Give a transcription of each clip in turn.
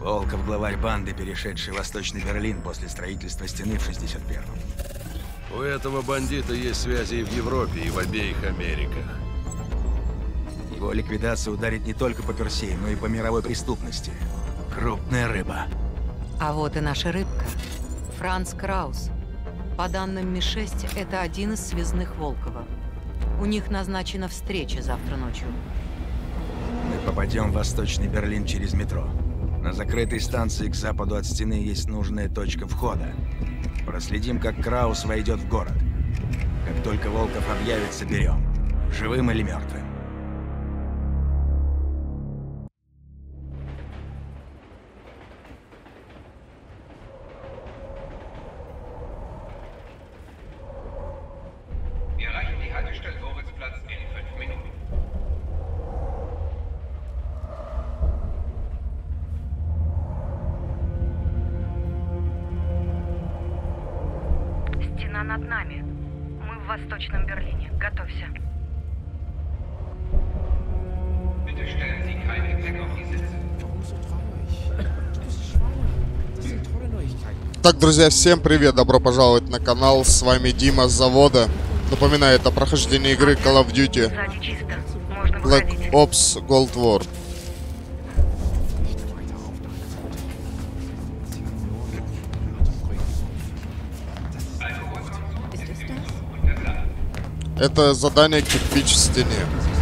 Волков — главарь банды, перешедший в Восточный Берлин после строительства стены в 61-м. У этого бандита есть связи и в Европе, и в обеих Америках. Его ликвидация ударит не только по Персии, но и по мировой преступности. Крупная рыба. А вот и наша рыбка. Франц Краус. По данным Ми-6, это один из связных Волкова. У них назначена встреча завтра ночью. Мы попадем в Восточный Берлин через метро. На закрытой станции к западу от стены есть нужная точка входа. Проследим, как Краус войдет в город. Как только Волков объявится, берем. Живым или мертвым. Wir erreichen die Haltestelle Moritzplatz in 5 Minuten. Стена над нами. Мы в Восточном Берлине. Готовься. Bitte stellen Sie kein Gepäck auf die Sitze. Так, друзья, всем привет, добро пожаловать на канал, с вами Дима с завода. Напоминаю, это прохождение игры Call of Duty Сзади чисто. Можно Black выходить. Ops Cold War. Это задание кирпич в стене.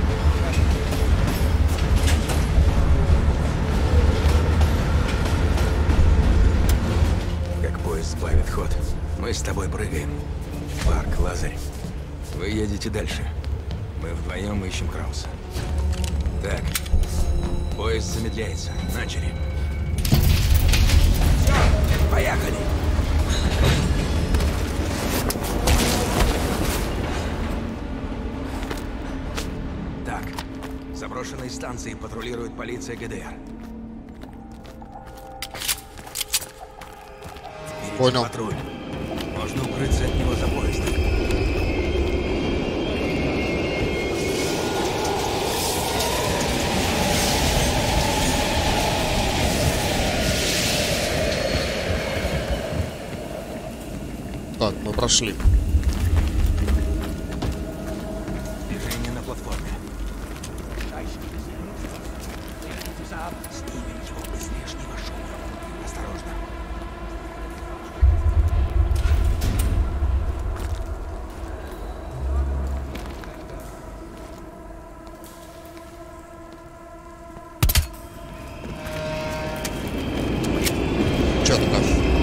Как поезд сбавит ход, мы с тобой прыгаем. Парк, Лазарь. Вы едете дальше. Мы вдвоем ищем Крауса. Так. Поезд замедляется. Начали. Все, поехали! Так. Заброшенные станции патрулирует полиция ГДР. Впереди Понял. патруль. Можно укрыться от него за поездом. Так, мы прошли. Движение на платформе. Снимем его без лишнего шума. Осторожно. Четко.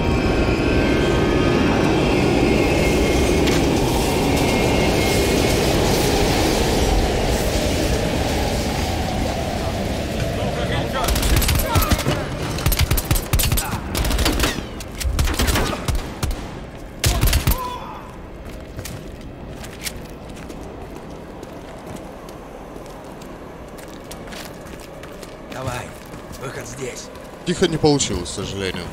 Давай. Выход здесь. Тихо не получилось, к сожалению.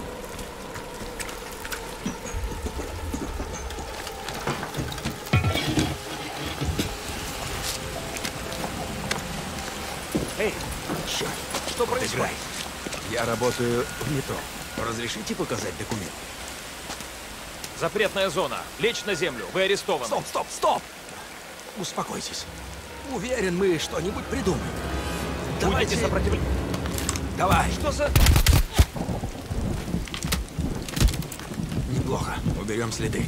Эй, черт. Что происходит? Я работаю в метро. Разрешите показать документ? Запретная зона. Лечь на землю. Вы арестованы. Стоп, стоп, стоп! Успокойтесь. Уверен, мы что-нибудь придумаем. Будете сопротивляться. Давай. Что за... Неплохо. Уберем следы.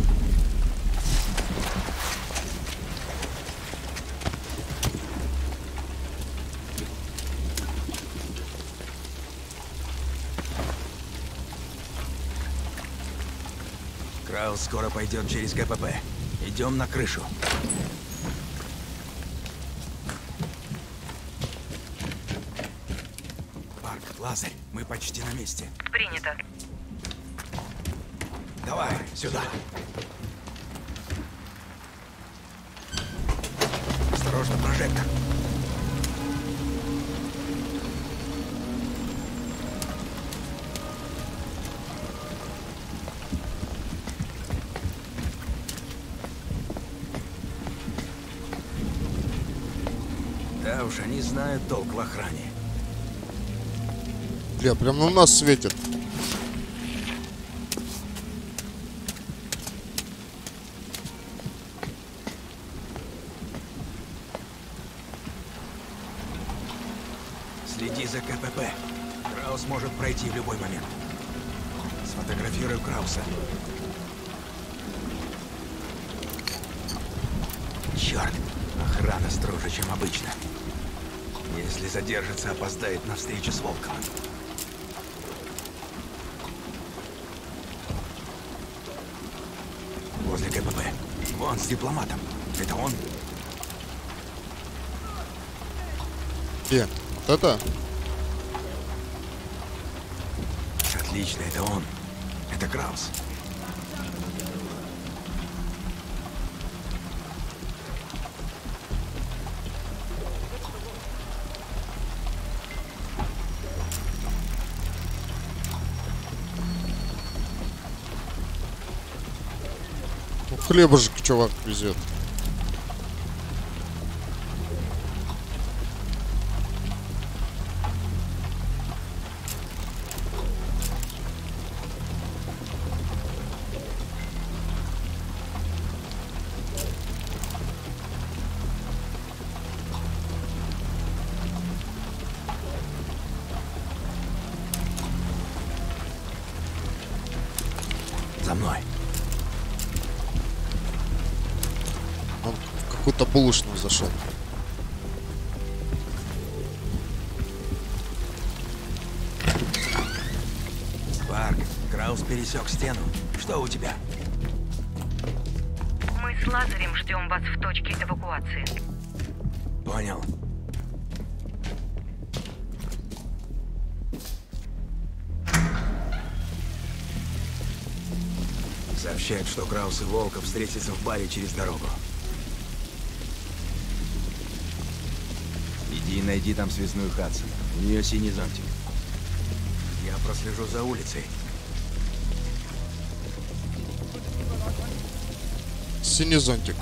Краус скоро пойдет через КПП. Идем на крышу. Парк, Лазарь, мы почти на месте. Принято. Давай, сюда. Осторожно, прожектор. Да уж, они знают толк в охране. Бля, прям на нас светит. Следи за КПП. Краус может пройти в любой момент. Сфотографирую Крауса. Черт, охрана строже, чем обычно. Если задержится, опоздает на встречу с Волковым. Возле КПП. Вон с дипломатом. Это он? Где? Вот это? Отлично, это он. Это Краус. Ну, хлебушек чувак везет. За мной. Он в какую-то булочную зашел. Парк, Краус пересек стену. Что у тебя? Мы с Лазарем ждем вас в точке эвакуации. Понял. Сообщают, что Краус и Волков встретятся в баре через дорогу. Иди и найди там связную Хадсон. У нее синий зонтик. Я прослежу за улицей. Синий зонтик.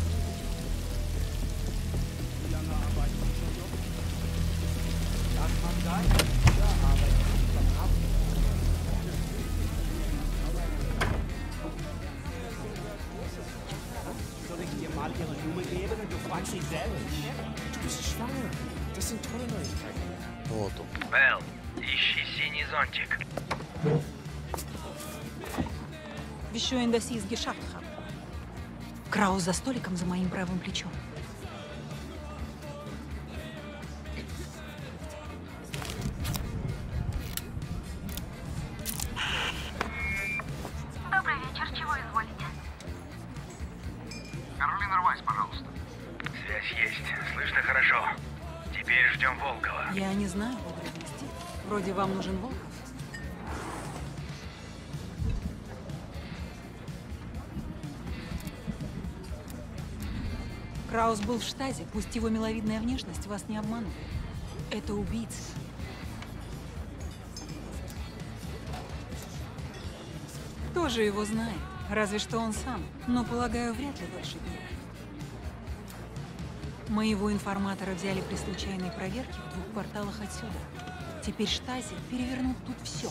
Soll ich dir mal ihre Nummer geben und du fragst sie selbst? Du bist schwanger. Das sind tolle Neuigkeiten. Вот он. Белл, ищи синий зонтик. Краус за столиком за моим правым плечом. Добрый вечер, чего изволите? Каролина Рвайс, пожалуйста. Связь есть. Слышно хорошо. Теперь ждем Волкова. Я не знаю подробностей. Вроде вам нужен Волков. Краус был в штазе, пусть его миловидная внешность вас не обманывает. Это убийца. Кто же его знает? Разве что он сам. Но, полагаю, вряд ли дольше дня. Моего информатора взяли при случайной проверке в 2 кварталах отсюда. Теперь штази перевернут тут все.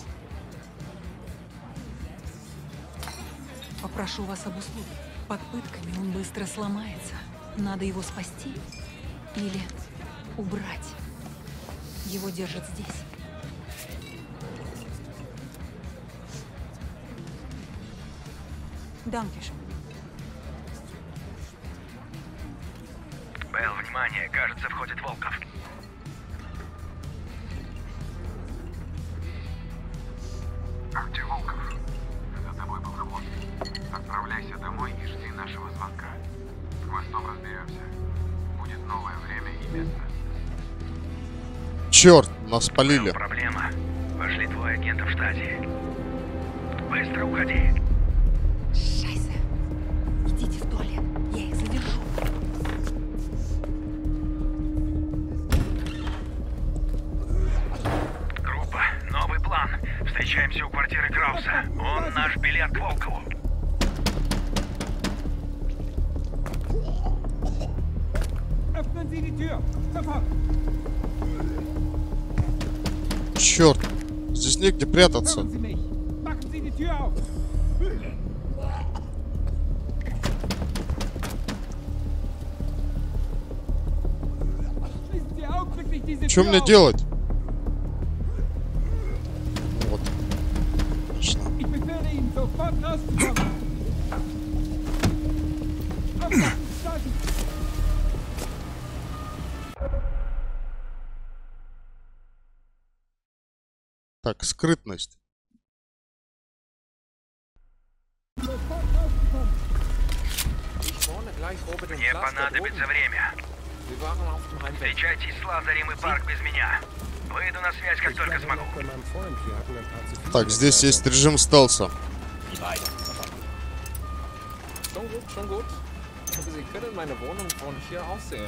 Попрошу вас об услуге. Под пытками он быстро сломается. Надо его спасти или убрать. Его держат здесь. Данкишн. Белл, внимание, кажется, входит Волков. А где Волков? За тобой был хвост. Отправляйся домой и жди нашего звонка. С хвостом разберемся. Будет новое время и место. Черт, нас спалили. Белл, проблема. Вошли 2 агента в штате. Быстро уходи. Шайсе. Идите в туалет. Я их задержу. Группа, новый план. Встречаемся у квартиры Крауса. Он наш билет к Волкову. Öffnen Sie die Tür. Sofort. Черт. Здесь негде прятаться. Hören Sie mich! Machen Sie die Tür auf! Schließen Sie augenblicklich diese Что Tür мне auf! делать? Вот. Отлично. Ich befehle Ihnen, sofort rauszukommen! Aufpassen, steigen! Так, скрытность. Мне понадобится время. Встречайтесь с Лазарем и Парк без меня. Выйду на связь, как только смогу. Так, здесь есть режим стелса. Schon gut. Sie können meine Wohnung von hier aus sehen.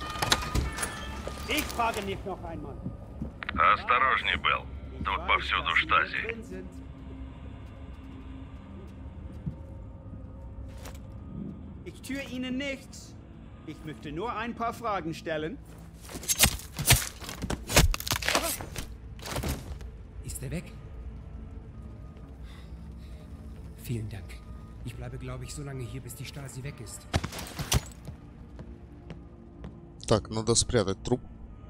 Ich frage mich noch einmal. Осторожней, Белл. Тут повсюду штази. Ich tue Ihnen nichts. Ich möchte nur ein paar Fragen stellen. Ist er weg? Vielen Dank. Ich bleibe, glaube ich, so lange hier, bis die Stasi weg ist. Так, надо спрятать труп.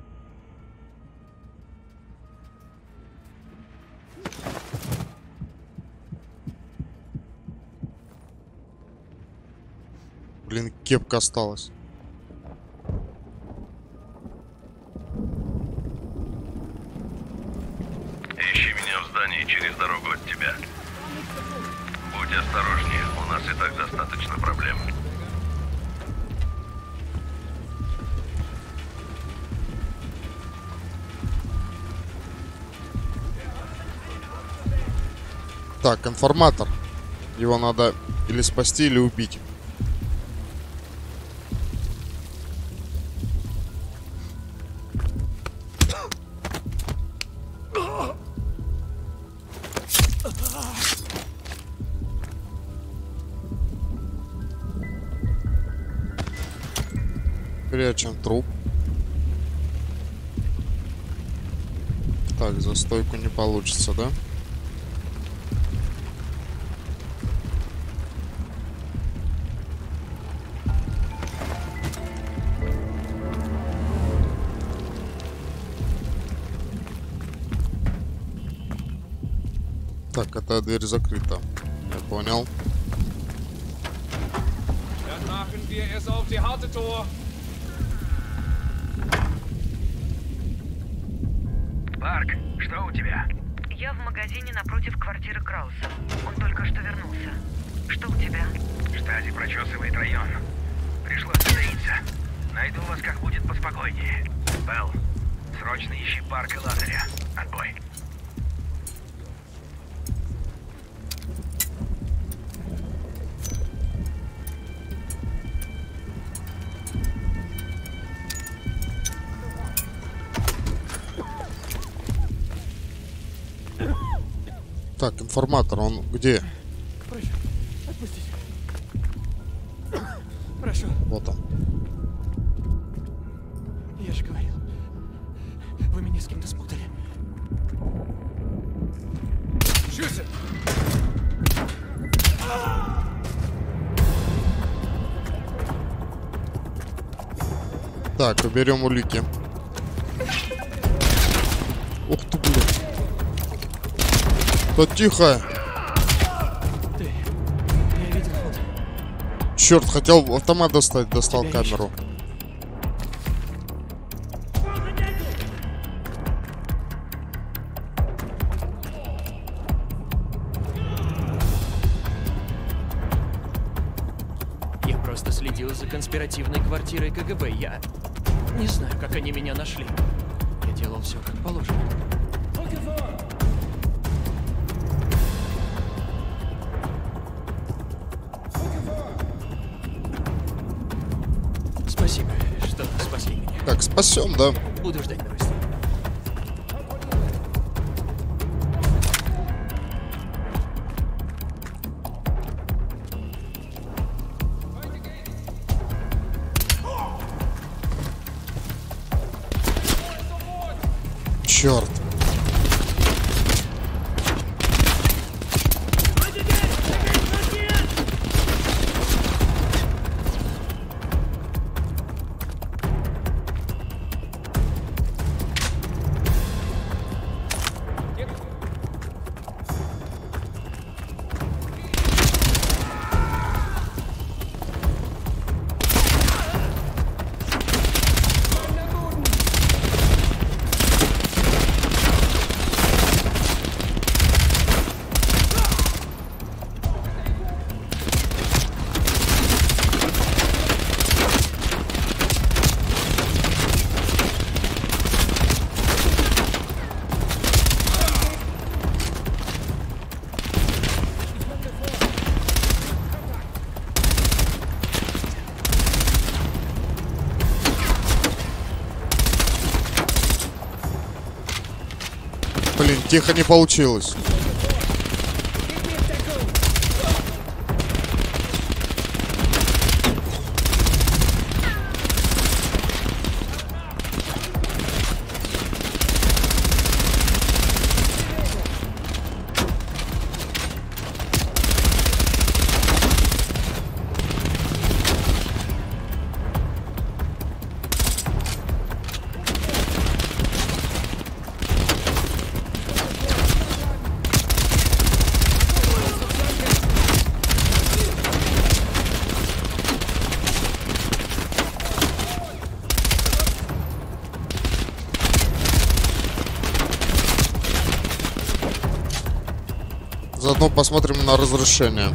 Блин, кепка осталась. Ищи меня в здании через дорогу от тебя. Будь осторожнее, у нас и так достаточно проблем. Так, информатор. Его надо или спасти, или убить. Прячем труп. Так, за стойку не получится, да? Так, эта дверь закрыта. Я понял. Dann machen wir es auf die harte Tor. Парк, что у тебя? Я в магазине напротив квартиры Крауса. Он только что вернулся. Что у тебя? Штази прочесывает район. Пришлось затаиться. Найду вас, как будет поспокойнее. Белл, срочно ищи Парк и Лазаря. Отбой. Так, информатор, он где? Прошу, отпустите. Прошу. Вот он. Я же говорил. Вы меня с кем-то спутали. Schüsse! Так, уберем улики. Ух ты, блин. Да тихо. Я видел фото. Черт, хотел автомат достать, достал камеру. Я просто следил за конспиративной квартирой КГБ. Я не знаю, как они меня нашли. Я делал все как положено. Спасибо, что спасли меня. Так, спасем, да? Буду ждать новостей. Черт. Блин, тихо не получилось. Заодно посмотрим на разрушение.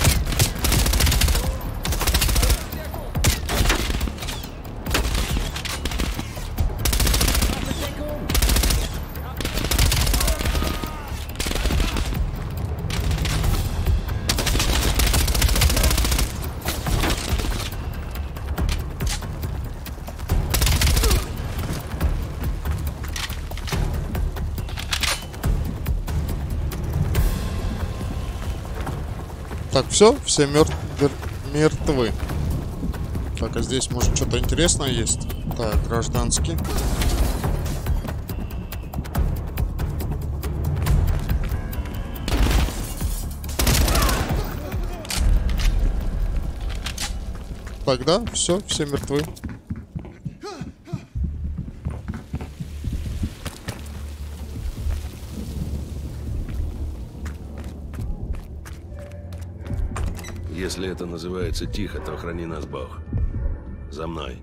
Так, все мертвы. Так, а здесь, может, что-то интересное есть? Так, гражданский. Так, да, все мертвы. Если это называется тихо, то храни нас Бог. За мной.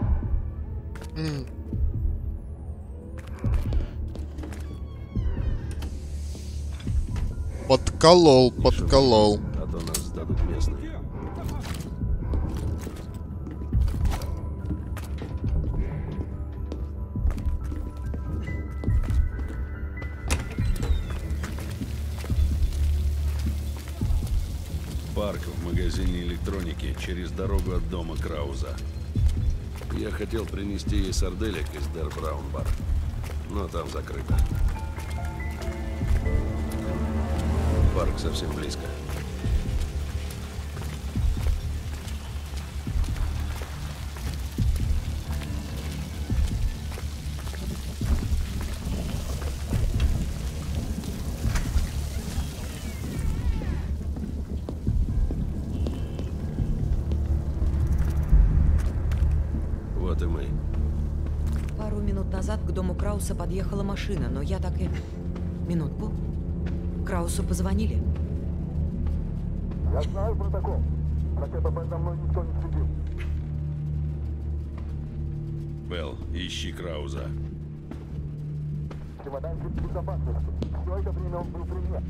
Подколол. А то нас сдадут местные. Парк в магазине электроники через дорогу от дома Крауза. Я хотел принести ей сарделек из Дер Браунбар, но там закрыто. Парк совсем близко. Вот и мы. Пару минут назад к дому Крауса подъехала машина, но я так и... Минутку. Краусу позвонили. Я знаю протокол. На КПП за мной никто не следил. Белл, ищи Крауза. Чемоданчик безопасности. Все это время он был при мне.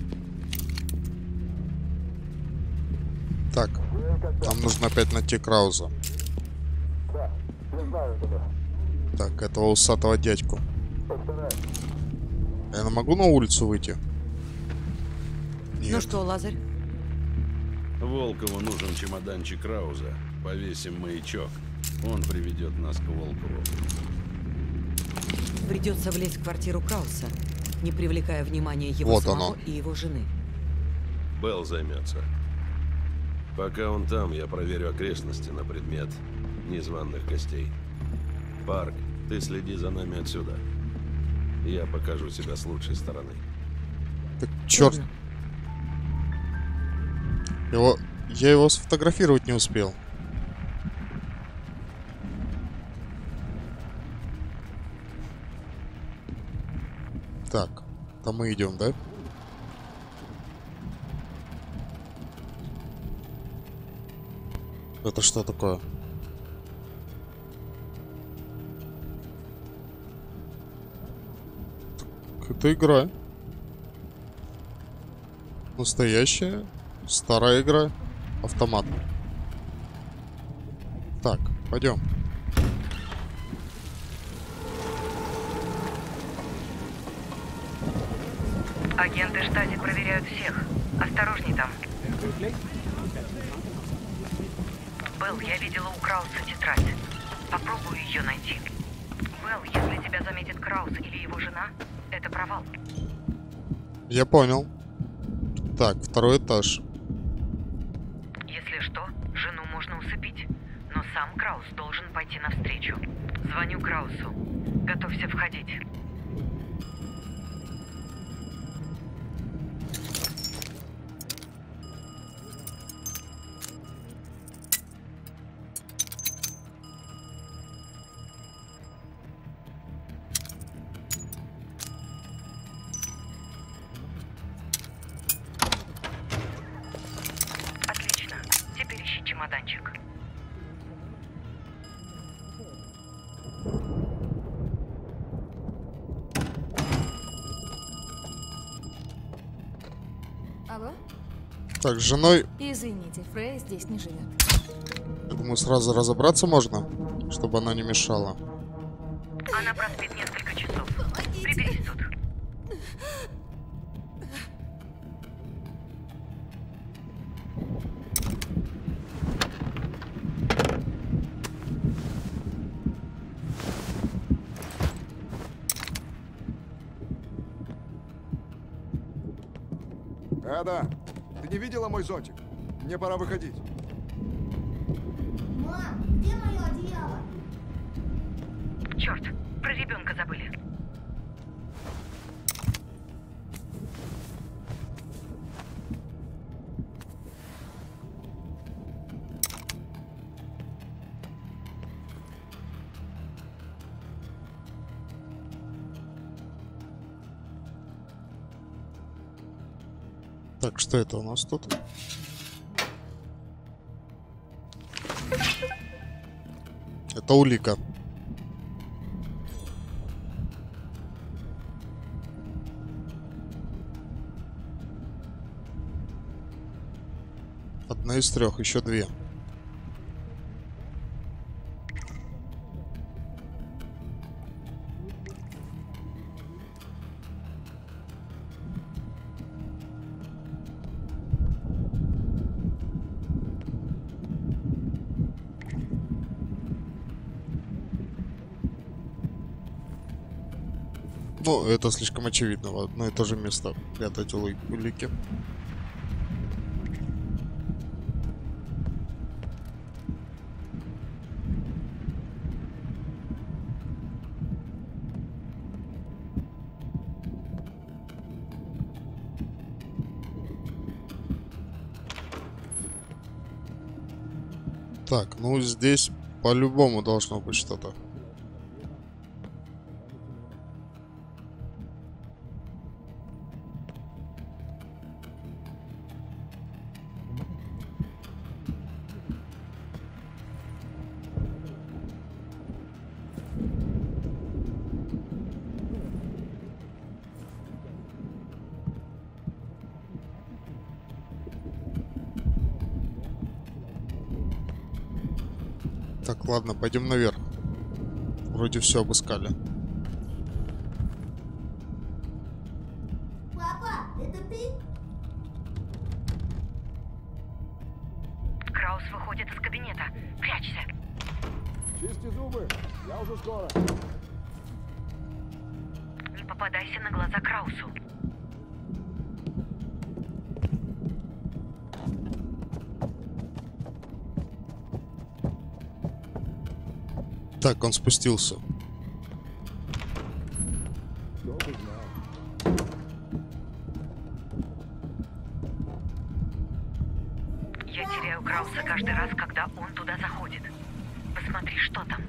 Так, нам нужно опять найти Крауза. Да, я знаю тебя. Так, этого усатого дядьку. Повторяю. Я могу на улицу выйти? Нет. Ну что, Лазарь? Волкову нужен чемоданчик Крауза. Повесим маячок. Он приведет нас к Волкову. Придется влезть в квартиру Крауса, не привлекая внимания его Вот самого оно. и его жены. Белл займется. Пока он там, я проверю окрестности на предмет незваных гостей. Парк, ты следи за нами отсюда. Я покажу себя с лучшей стороны. Так, черт. Я его сфотографировать не успел. Так, там мы идем, да? Это что такое? Так, это игра. Настоящая, старая игра. Автомат. Так, пойдем. Агенты штази проверяют всех. Осторожней там. Белл, я видела у Крауса тетрадь. Попробую ее найти. Белл, если тебя заметит Краус или его жена, это провал. Я понял. Так, второй этаж. Если что, жену можно усыпить. Но сам Краус должен пойти навстречу. Звоню Краусу. Готовься входить. Отлично. Теперь ищи чемоданчик. Алло? Так, с женой, Извините, Фрей здесь не живет. я думаю, сразу разобраться можно, чтобы она не мешала. Она проспит несколько часов. Приберись тут. Эда, ты не видела мой зонтик? Мне пора выходить. Мам, где мое одеяло? Черт, про ребенка забыли. Так, что это у нас тут? Это улика. Одна из трех, еще две. Ну, это слишком очевидно. В одно и то же место прятать улики. Так, ну здесь по-любому должно быть что-то. Так, ладно, пойдем наверх. Вроде все обыскали. Папа, это ты? Краус выходит из кабинета. Прячься. Чисти зубы, я уже скоро. Не попадайся на глаза Краусу. Так, он спустился. Я теряю Крауса каждый раз, когда он туда заходит. Посмотри, что там.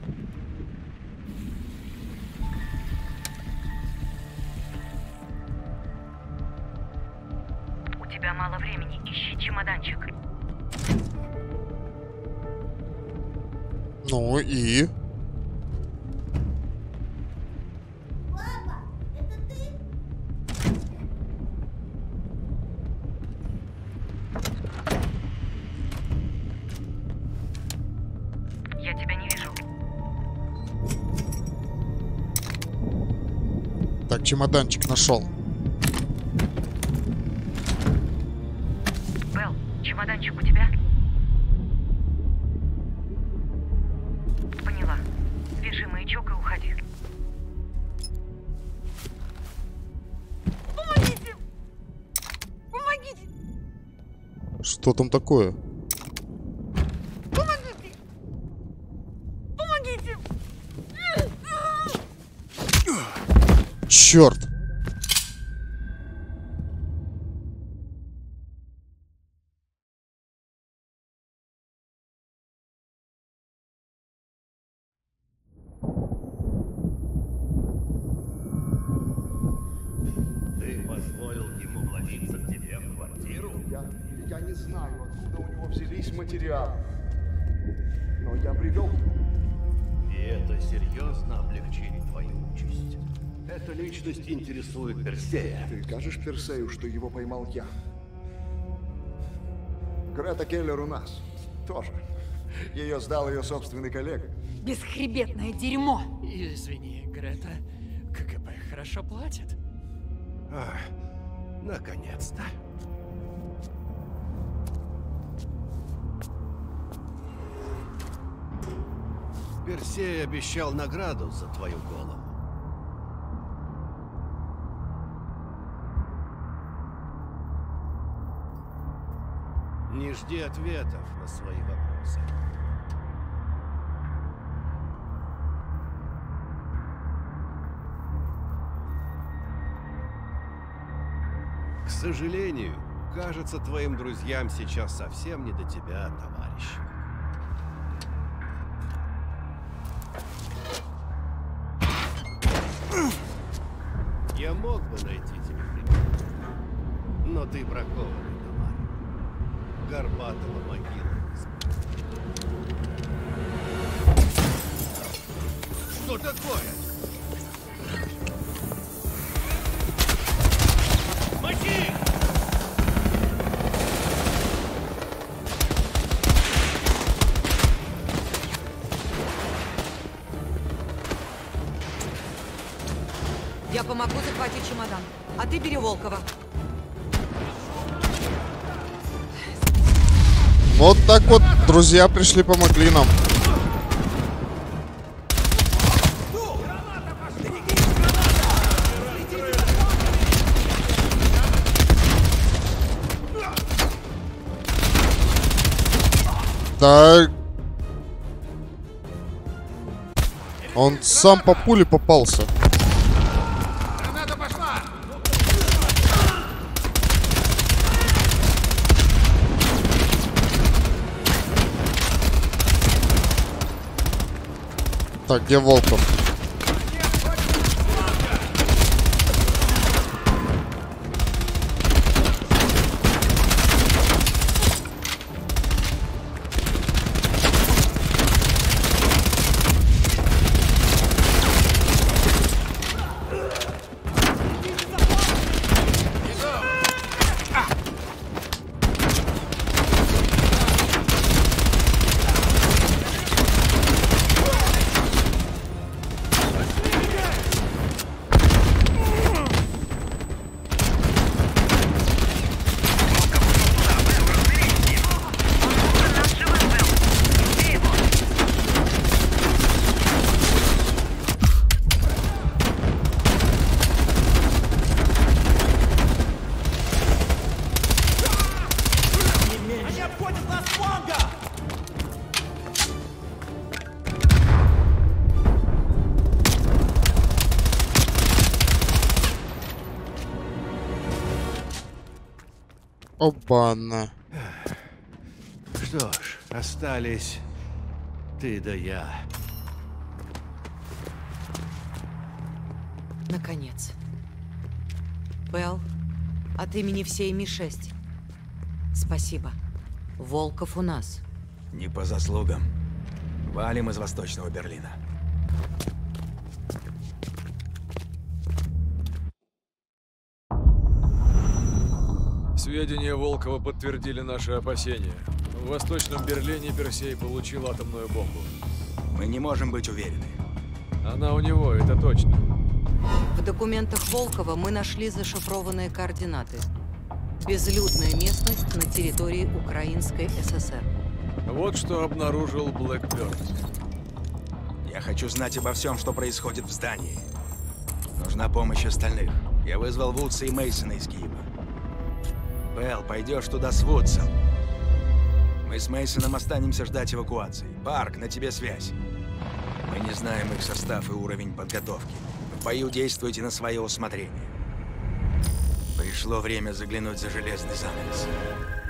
У тебя мало времени. Ищи чемоданчик. Ну и... Папа, это ты? Я тебя не вижу. Так, чемоданчик нашел. Белл, чемоданчик у тебя? Поняла. Вяжи маячок и уходи. Помогите! Что там такое? Помогите! Помогите! Черт! Ты позволил ему вломиться к тебе в квартиру? Я не знаю, откуда у него взялись материалы. Но я привел его. И это серьезно облегчит твою участь. Эта личность интересует Персея. Ты скажешь Персею, что его поймал я? Грета Келлер у нас. Тоже. Ее сдал ее собственный коллега. Бесхребетное дерьмо! Извини, Грета, КГБ хорошо платит. Наконец-то. Персей обещал награду за твою голову. Не жди ответов на свои вопросы. К сожалению, кажется, твоим друзьям сейчас совсем не до тебя, товарищ. Я мог бы найти тебе применение, но ты бракованный товар. Горбатого могила. Что такое? Мочи! Я помогу захватить чемодан, а ты бери Волкова. Вот так вот, друзья пришли, помогли нам. Так. Он сам по пуле попался. Граната пошла! Так, где Волков? Опа-на. Что ж, остались ты да я. Наконец. Белл, от имени всей Ми-6. Спасибо. Волков у нас. Не по заслугам. Валим из Восточного Берлина. Сведения Волкова подтвердили наши опасения. В Восточном Берлине Персей получил атомную бомбу. Мы не можем быть уверены. Она у него, это точно. В документах Волкова мы нашли зашифрованные координаты. Безлюдная местность на территории Украинской ССР. Вот что обнаружил Блэкберн. Я хочу знать обо всем, что происходит в здании. Нужна помощь остальных. Я вызвал Вудса и Мейсона из Киева. Белл, пойдешь туда с Вудсом. Мы с Мейсоном останемся ждать эвакуации. Парк, на тебе связь. Мы не знаем их состав и уровень подготовки. В бою действуйте на свое усмотрение. Пришло время заглянуть за железный занавес.